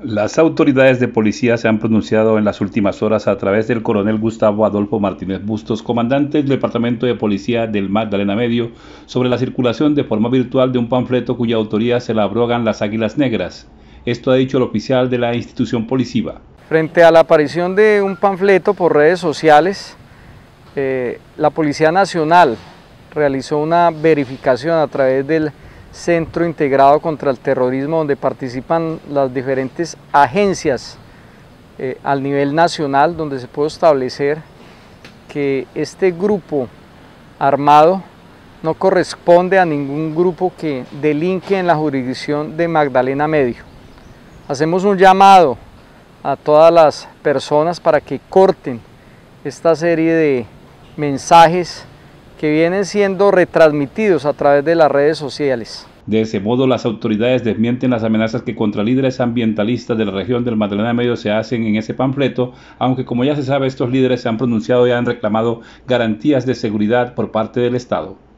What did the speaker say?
Las autoridades de policía se han pronunciado en las últimas horas a través del coronel Gustavo Adolfo Martínez Bustos, comandante del Departamento de Policía del Magdalena Medio, sobre la circulación de forma virtual de un panfleto cuya autoría se la abrogan las Águilas Negras. Esto ha dicho el oficial de la institución policiva. Frente a la aparición de un panfleto por redes sociales, la Policía Nacional realizó una verificación a través del Centro Integrado contra el Terrorismo, donde participan las diferentes agencias al nivel nacional, donde se puede establecer que este grupo armado no corresponde a ningún grupo que delinque en la jurisdicción de Magdalena Medio. Hacemos un llamado a todas las personas para que corten esta serie de mensajes que vienen siendo retransmitidos a través de las redes sociales. De ese modo, las autoridades desmienten las amenazas que contra líderes ambientalistas de la región del Magdalena Medio se hacen en ese panfleto, aunque como ya se sabe, estos líderes se han pronunciado y han reclamado garantías de seguridad por parte del Estado.